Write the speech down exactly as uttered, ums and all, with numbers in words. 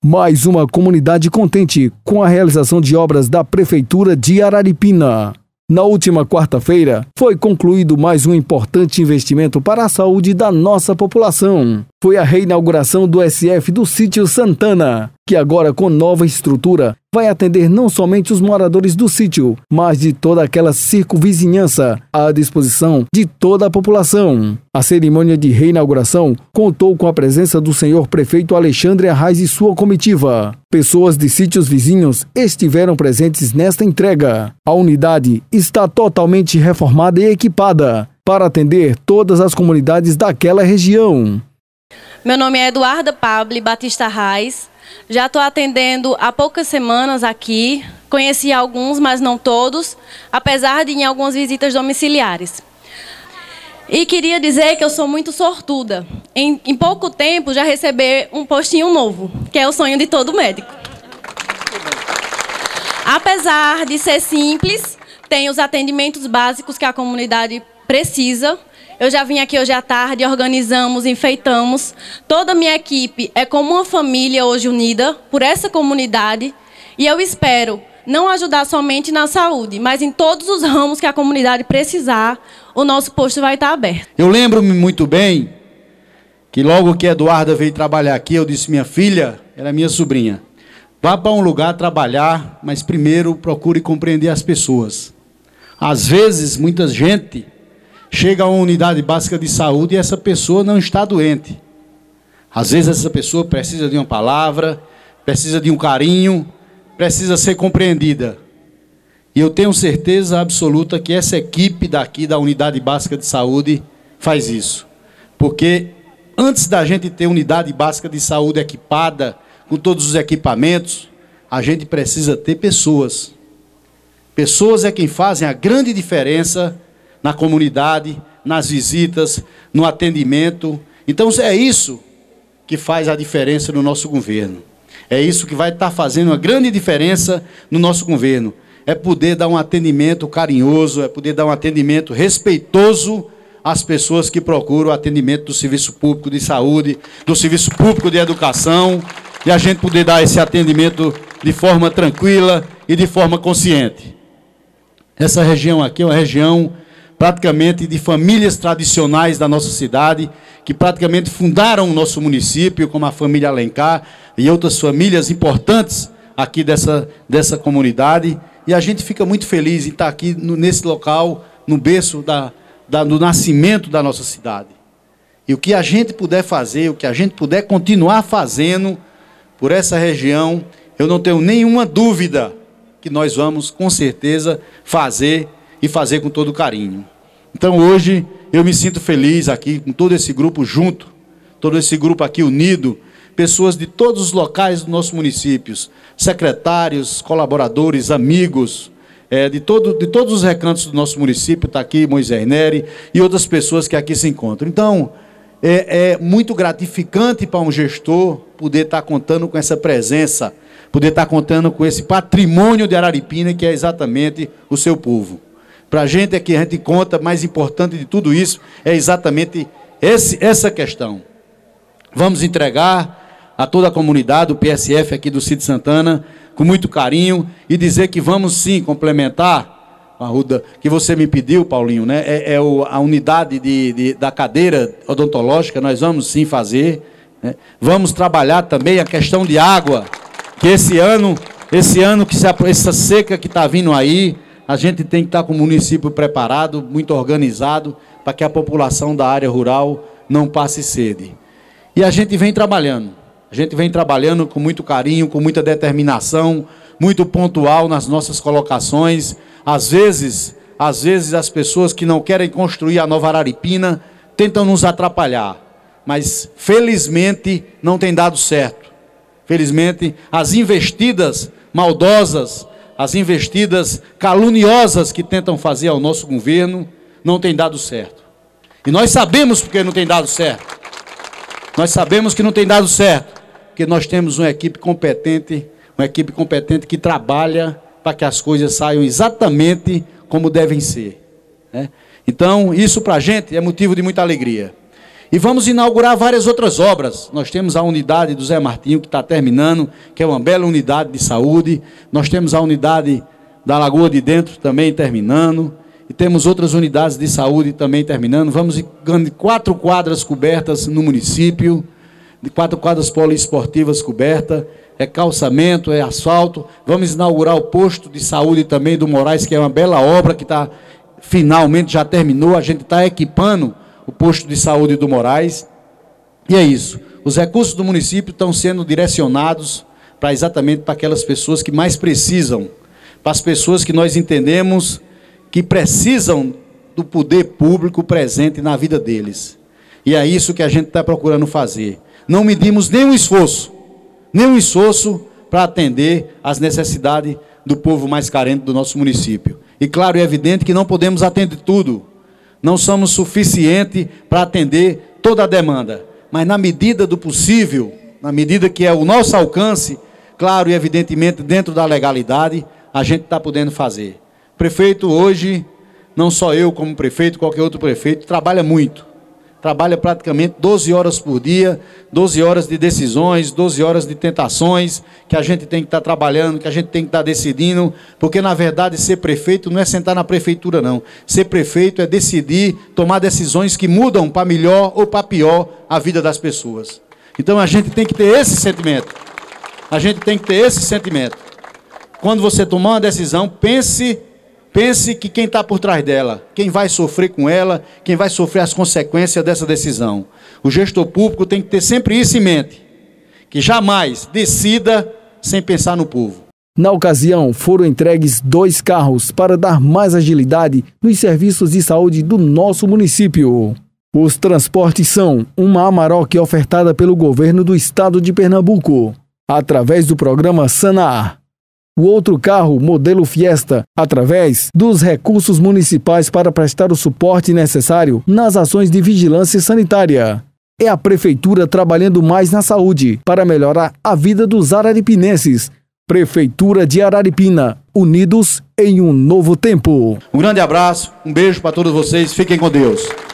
Mais uma comunidade contente com a realização de obras da Prefeitura de Araripina. Na última quarta-feira, foi concluído mais um importante investimento para a saúde da nossa população. Foi a reinauguração do S F do Sítio Santana, que agora, com nova estrutura, vai atender não somente os moradores do sítio, mas de toda aquela circunvizinhança, à disposição de toda a população. A cerimônia de reinauguração contou com a presença do senhor prefeito Alexandre Arraes e sua comitiva. Pessoas de sítios vizinhos estiveram presentes nesta entrega. A unidade está totalmente reformada e equipada para atender todas as comunidades daquela região. Meu nome é Eduarda Pablo Batista Arraes. Já estou atendendo há poucas semanas aqui. Conheci alguns, mas não todos, apesar de em algumas visitas domiciliares. E queria dizer que eu sou muito sortuda. Em, em pouco tempo já recebi um postinho novo, que é o sonho de todo médico. Apesar de ser simples, tem os atendimentos básicos que a comunidade precisa. Eu já vim aqui hoje à tarde, organizamos, enfeitamos. Toda a minha equipe é como uma família hoje unida por essa comunidade. E eu espero não ajudar somente na saúde, mas em todos os ramos que a comunidade precisar, o nosso posto vai estar aberto. Eu lembro-me muito bem que logo que a Eduarda veio trabalhar aqui, eu disse, minha filha, ela é minha sobrinha, vá para um lugar trabalhar, mas primeiro procure compreender as pessoas. Às vezes, muita gente chega a uma unidade básica de saúde e essa pessoa não está doente. Às vezes essa pessoa precisa de uma palavra, precisa de um carinho, precisa ser compreendida. E eu tenho certeza absoluta que essa equipe daqui da unidade básica de saúde faz isso. Porque antes da gente ter unidade básica de saúde equipada, com todos os equipamentos, a gente precisa ter pessoas. Pessoas é quem fazem a grande diferença na comunidade, nas visitas, no atendimento. Então é isso que faz a diferença no nosso governo. É isso que vai estar fazendo uma grande diferença no nosso governo. É poder dar um atendimento carinhoso, é poder dar um atendimento respeitoso às pessoas que procuram o atendimento do serviço público de saúde, do serviço público de educação, e a gente poder dar esse atendimento de forma tranquila e de forma consciente. Essa região aqui é uma região praticamente de famílias tradicionais da nossa cidade, que praticamente fundaram o nosso município, como a família Alencar e outras famílias importantes aqui dessa, dessa comunidade. E a gente fica muito feliz em estar aqui no, nesse local, no berço da, da, do nascimento da nossa cidade. E o que a gente puder fazer, o que a gente puder continuar fazendo por essa região, eu não tenho nenhuma dúvida que nós vamos, com certeza, fazer e fazer com todo carinho. Então, hoje, eu me sinto feliz aqui, com todo esse grupo junto, todo esse grupo aqui unido, pessoas de todos os locais dos nossos municípios, secretários, colaboradores, amigos, é, de, todo, de todos os recantos do nosso município, está aqui Moisés Neri e outras pessoas que aqui se encontram. Então, é, é muito gratificante para um gestor poder estar contando com essa presença, poder estar contando com esse patrimônio de Araripina, que é exatamente o seu povo. Para a gente é que a gente conta, mais importante de tudo isso, é exatamente esse, essa questão. Vamos entregar a toda a comunidade, o P S F aqui do Sítio Santana, com muito carinho, e dizer que vamos sim complementar, Arruda, que você me pediu, Paulinho, né? É, é o, a unidade de, de, da cadeira odontológica, nós vamos sim fazer, né? Vamos trabalhar também a questão de água, que esse ano, esse ano, que se, essa seca que está vindo aí, a gente tem que estar com o município preparado, muito organizado, para que a população da área rural não passe sede. E a gente vem trabalhando, a gente vem trabalhando com muito carinho, com muita determinação, muito pontual nas nossas colocações. Às vezes, às vezes as pessoas que não querem construir a nova Araripina tentam nos atrapalhar, mas felizmente não tem dado certo. Felizmente, as investidas maldosas, as investidas caluniosas que tentam fazer ao nosso governo não têm dado certo. E nós sabemos porque não tem dado certo. Nós sabemos que não tem dado certo, porque nós temos uma equipe competente, uma equipe competente que trabalha para que as coisas saiam exatamente como devem ser, né? Então, isso para a gente é motivo de muita alegria. E vamos inaugurar várias outras obras. Nós temos a unidade do Zé Martinho, que está terminando, que é uma bela unidade de saúde. Nós temos a unidade da Lagoa de Dentro também terminando. E temos outras unidades de saúde também terminando. Vamos de quatro quadras cobertas no município, de quatro quadras poliesportivas cobertas. É calçamento, é asfalto. Vamos inaugurar o posto de saúde também do Moraes, que é uma bela obra que está, finalmente já terminou. A gente está equipando o posto de saúde do Moraes. E é isso. Os recursos do município estão sendo direcionados para exatamente para aquelas pessoas que mais precisam, para as pessoas que nós entendemos que precisam do poder público presente na vida deles. E é isso que a gente está procurando fazer. Não medimos nenhum esforço, nenhum esforço para atender às necessidades do povo mais carente do nosso município. E claro e evidente que não podemos atender tudo. Não somos suficientes para atender toda a demanda, mas na medida do possível, na medida que é o nosso alcance, claro e evidentemente dentro da legalidade, a gente está podendo fazer. Prefeito hoje, não só eu como prefeito, qualquer outro prefeito, trabalha muito. Trabalha praticamente doze horas por dia, doze horas de decisões, doze horas de tentações, que a gente tem que estar trabalhando, que a gente tem que estar decidindo, porque na verdade ser prefeito não é sentar na prefeitura não. Ser prefeito é decidir, tomar decisões que mudam para melhor ou para pior a vida das pessoas. Então a gente tem que ter esse sentimento. A gente tem que ter esse sentimento. Quando você tomar uma decisão, pense... Pense que quem está por trás dela, quem vai sofrer com ela, quem vai sofrer as consequências dessa decisão. O gestor público tem que ter sempre isso em mente, que jamais decida sem pensar no povo. Na ocasião, foram entregues dois carros para dar mais agilidade nos serviços de saúde do nosso município. Os transportes são uma Amarok ofertada pelo governo do estado de Pernambuco, através do programa Sanar. O outro carro, modelo Fiesta, através dos recursos municipais para prestar o suporte necessário nas ações de vigilância sanitária. É a Prefeitura trabalhando mais na saúde para melhorar a vida dos araripinenses. Prefeitura de Araripina, unidos em um novo tempo. Um grande abraço, um beijo para todos vocês, fiquem com Deus.